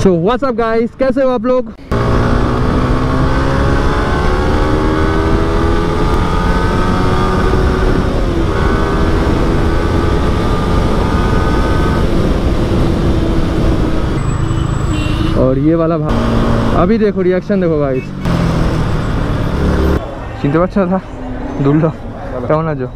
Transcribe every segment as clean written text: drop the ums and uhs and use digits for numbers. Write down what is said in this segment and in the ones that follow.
सो what's up guys, कैसे हो आप लोग। और ये वाला भाई अभी देखो रिएक्शन देखो गाइस। चिंता अच्छा था दुल्लो केमन आछो।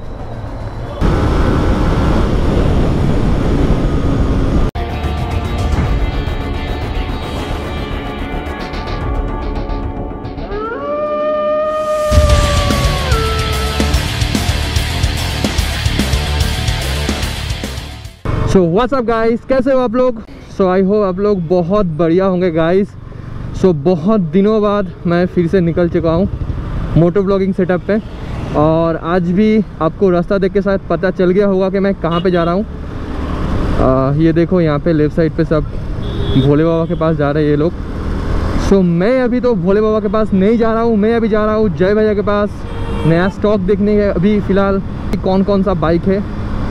सो व्हाट्स अप गाइस, कैसे हो आप लोग। सो आई होप आप लोग बहुत बढ़िया होंगे गाइस। सो बहुत दिनों बाद मैं फिर से निकल चुका हूँ मोटो ब्लॉगिंग सेटअप पे। और आज भी आपको रास्ता देख के शायद पता चल गया होगा कि मैं कहाँ पे जा रहा हूँ। ये देखो यहाँ पे लेफ़्ट साइड पे सब भोले बाबा के पास जा रहे हैं ये लोग। सो मैं अभी तो भोले बाबा के पास नहीं जा रहा हूँ, मैं अभी जा रहा हूँ जय भैया के पास नया स्टॉक देखने के। अभी फ़िलहाल कौन कौन सा बाइक है।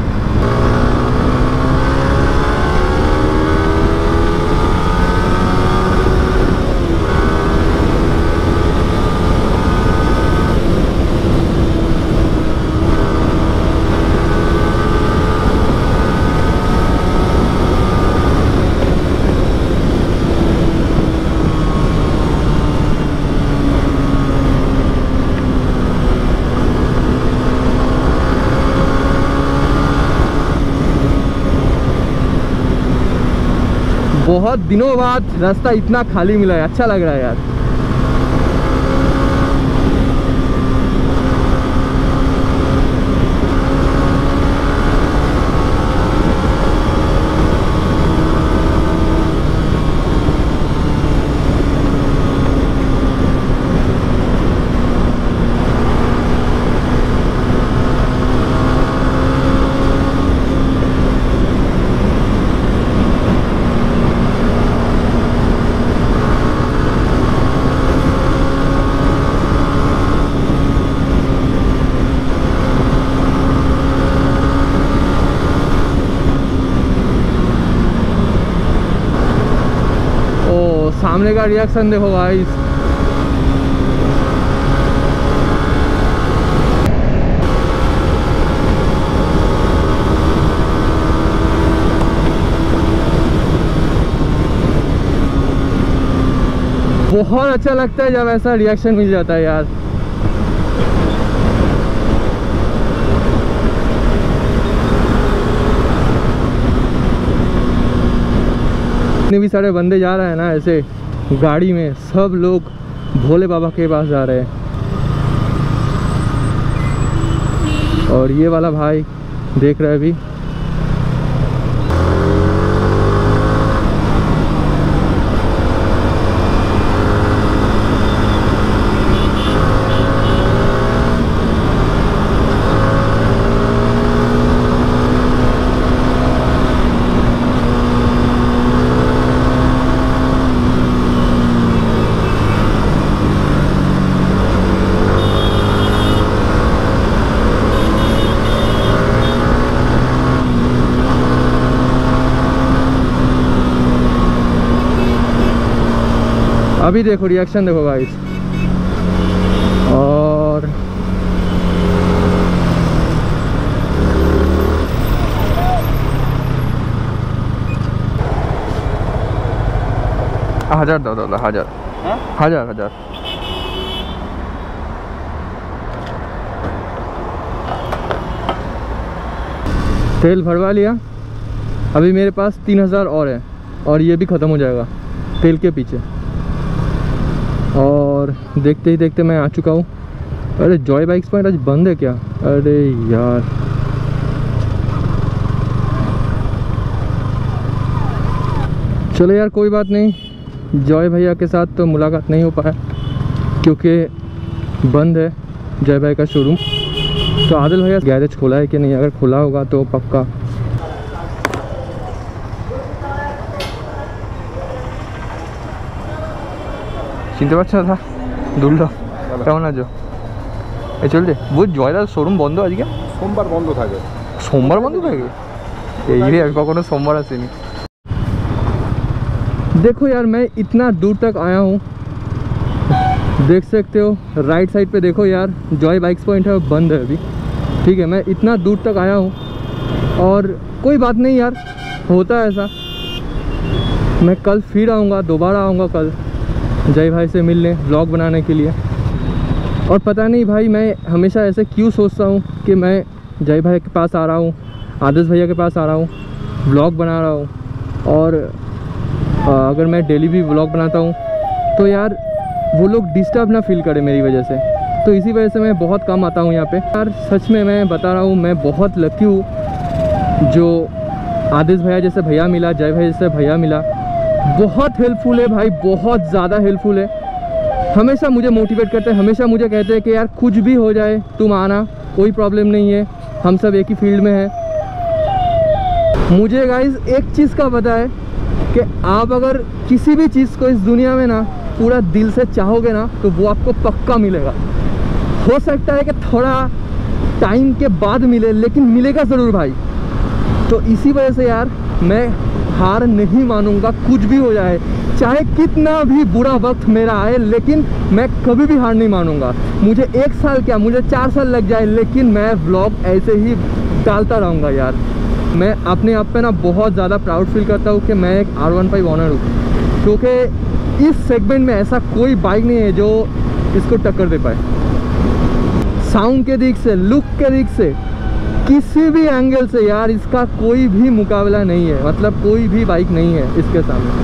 बहुत दिनों बाद रास्ता इतना खाली मिला है, अच्छा लग रहा है यार। सामने का रिएक्शन देखो गाइस। बहुत अच्छा लगता है जब ऐसा रिएक्शन मिल जाता है यार। जितने भी सारे बंदे जा रहे हैं ना ऐसे गाड़ी में, सब लोग भोले बाबा के पास जा रहे हैं। और ये वाला भाई देख रहे हैं अभी। अभी देखो रिएक्शन देखो गाइस। और हजार दो हजार हजार हजार तेल भरवा लिया। अभी मेरे पास 3000 और है और ये भी ख़त्म हो जाएगा तेल के पीछे। और देखते ही देखते मैं आ चुका हूँ। अरे जॉय बाइक्स पॉइंट आज बंद है क्या। अरे यार चलो यार कोई बात नहीं। जॉय भैया के साथ तो मुलाकात नहीं हो पाया क्योंकि बंद है जय भाई का शोरूम। तो आदिल भैया गैरेज खोला है कि नहीं, अगर खुला होगा तो पक्का। চিনতে পারছো না দুললো কেমন আছো। এই চলছে বুঝ জয়দার শোরুম বন্ধ আজকে। সোমবার বন্ধ থাকে। সোমবার বন্ধ থাকে? এই রে আমি কখনো সোমবার আসিনি। देखो यार, मैं इतना दूर तक आया हूँ, देख सकते हो राइट साइड पे देखो यार, जॉय बाइक्स पॉइंट है, बंद है अभी। ठीक है, मैं इतना दूर तक आया हूँ और कोई बात नहीं यार, होता है ऐसा। मैं कल फिर आऊँगा, दोबारा आऊँगा कल जय भाई से मिलने, व्लॉग बनाने के लिए। और पता नहीं भाई, मैं हमेशा ऐसे क्यों सोचता हूँ कि मैं जय भाई के पास आ रहा हूँ, आदर्श भैया के पास आ रहा हूँ, व्लॉग बना रहा हूँ, और अगर मैं डेली भी व्लॉग बनाता हूँ तो यार वो लोग डिस्टर्ब ना फील करें मेरी वजह से। तो इसी वजह से मैं बहुत कम आता हूँ यहाँ पे। यार सच में मैं बता रहा हूँ, मैं बहुत लकी हूँ जो आदर्श भैया जैसे भैया मिला, जय भाई जैसे भैया मिला। बहुत हेल्पफुल है भाई, बहुत ज़्यादा हेल्पफुल है। हमेशा मुझे मोटिवेट करते हैं, हमेशा मुझे कहते हैं कि यार कुछ भी हो जाए तुम आना, कोई प्रॉब्लम नहीं है, हम सब एक ही फील्ड में हैं। मुझे गाइस एक चीज़ का पता है कि आप अगर किसी भी चीज़ को इस दुनिया में ना पूरा दिल से चाहोगे ना तो वो आपको पक्का मिलेगा। हो सकता है कि थोड़ा टाइम के बाद मिले, लेकिन मिलेगा ज़रूर भाई। तो इसी वजह से यार मैं हार नहीं मानूंगा, कुछ भी हो जाए, चाहे कितना भी बुरा वक्त मेरा आए, लेकिन मैं कभी भी हार नहीं मानूंगा। मुझे 1 साल क्या, मुझे 4 साल लग जाए, लेकिन मैं व्लॉग ऐसे ही डालता रहूँगा यार। मैं अपने आप पे ना बहुत ज़्यादा प्राउड फील करता हूँ कि मैं एक R15 ऑनर हूँ, क्योंकि इस सेगमेंट में ऐसा कोई बाइक नहीं है जो इसको टक्कर दे पाए। साउंड के दिख से, लुक के दिख से, किसी भी एंगल से यार इसका कोई भी मुकाबला नहीं है, मतलब कोई भी बाइक नहीं है इसके सामने।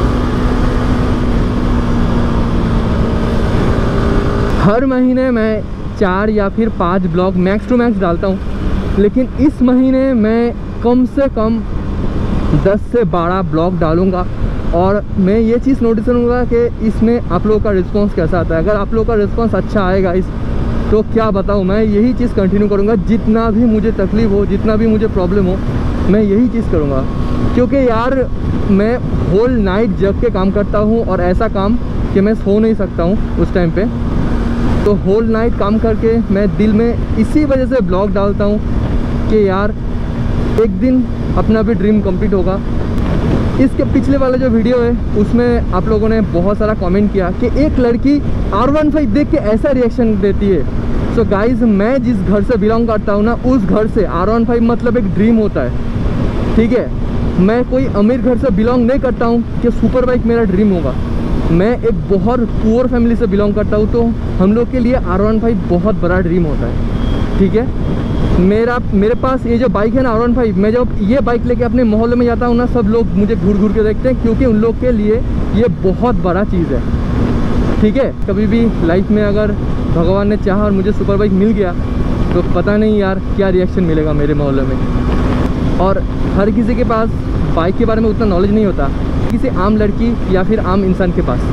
हर महीने मैं 4 या फिर 5 ब्लॉग मैक्स टू मैक्स डालता हूँ, लेकिन इस महीने मैं कम से कम 10 से 12 ब्लॉग डालूँगा। और मैं ये चीज़ नोटिस करूँगा कि इसमें आप लोगों का रिस्पांस कैसा आता है। अगर आप लोगों का रिस्पांस अच्छा आएगा तो क्या बताऊँ, मैं यही चीज़ कंटिन्यू करूँगा। जितना भी मुझे तकलीफ़ हो, जितना भी मुझे प्रॉब्लम हो, मैं यही चीज़ करूँगा। क्योंकि यार मैं होल नाइट जग के काम करता हूँ, और ऐसा काम कि मैं सो नहीं सकता हूँ उस टाइम पे। तो होल नाइट काम करके मैं दिल में इसी वजह से ब्लॉग डालता हूँ कि यार एक दिन अपना भी ड्रीम कंप्लीट होगा। इसके पिछले वाला जो वीडियो है उसमें आप लोगों ने बहुत सारा कमेंट किया कि एक लड़की R15 देख के ऐसा रिएक्शन देती है। सो गाइज, मैं जिस घर से बिलोंग करता हूँ ना, उस घर से R15 मतलब एक ड्रीम होता है। ठीक है, मैं कोई अमीर घर से बिलोंग नहीं करता हूँ कि सुपर बाइक मेरा ड्रीम होगा। मैं एक बहुत पुअर फैमिली से बिलोंग करता हूँ, तो हम लोग के लिए R15 बहुत बड़ा ड्रीम होता है। ठीक है, मेरे पास ये जो बाइक है ना R15, मैं जब ये बाइक लेके अपने मोहल्ले में जाता हूँ ना, सब लोग मुझे घूर घूर के देखते हैं, क्योंकि उन लोग के लिए ये बहुत बड़ा चीज़ है। ठीक है, कभी भी लाइफ में अगर भगवान ने चाहा और मुझे सुपर बाइक मिल गया तो पता नहीं यार क्या रिएक्शन मिलेगा मेरे मोहल्ले में। और हर किसी के पास बाइक के बारे में उतना नॉलेज नहीं होता, किसी आम लड़की या फिर आम इंसान के पास।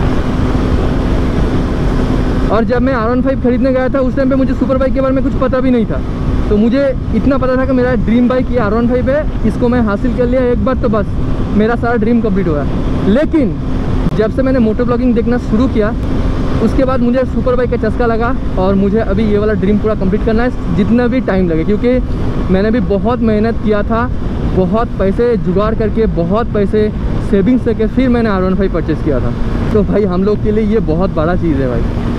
और जब मैं R15 खरीदने गया था उस टाइम पे मुझे सुपर बाइक के बारे में कुछ पता भी नहीं था। तो मुझे इतना पता था कि मेरा ड्रीम बाइक ये R15 है, इसको मैं हासिल कर लिया एक बार तो बस मेरा सारा ड्रीम कंप्लीट हुआ। लेकिन जब से मैंने मोटो ब्लॉगिंग देखना शुरू किया उसके बाद मुझे सुपर बाइक का चस्का लगा, और मुझे अभी ये वाला ड्रीम पूरा कंप्लीट करना है, जितना भी टाइम लगे। क्योंकि मैंने भी बहुत मेहनत किया था, बहुत पैसे जुगाड़ करके, बहुत पैसे सेविंग्स करके फिर मैंने R15 परचेज़ किया था। तो भाई हम लोग के लिए ये बहुत बड़ा चीज़ है भाई।